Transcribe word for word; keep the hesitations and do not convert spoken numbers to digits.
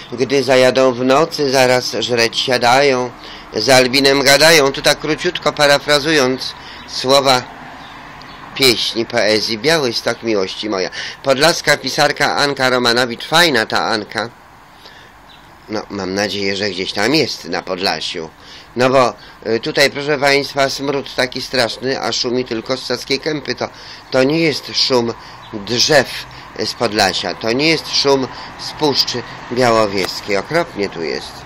Gdy zajadą w nocy, zaraz żreć siadają, z Albinem gadają. Tu tak króciutko parafrazując słowa pieśni, poezji Białystok miłości moja. Podlaska pisarka Anka Romanowicz, fajna ta Anka. No, mam nadzieję, że gdzieś tam jest na Podlasiu. No bo y, tutaj, proszę Państwa, smród taki straszny, a szumi tylko z Saskiej Kępy. To, to nie jest szum drzew z Podlasia, to nie jest szum z Puszczy Białowieskiej. Okropnie tu jest.